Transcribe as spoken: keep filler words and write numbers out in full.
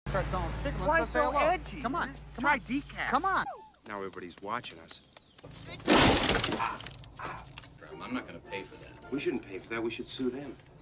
Start selling chicken. Why Let's so go say hello. edgy? Come on. Man? Come Try on. decaf. Come on. Now everybody's watching us. I'm not gonna pay for that. We shouldn't pay for that. We should sue them.